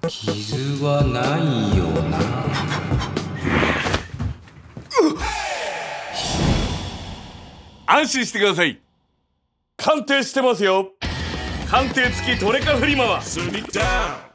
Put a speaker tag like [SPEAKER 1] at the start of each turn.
[SPEAKER 1] 傷はないよな。
[SPEAKER 2] 安心してください。鑑定してますよ。鑑定付きトレカフリマはスミダウン。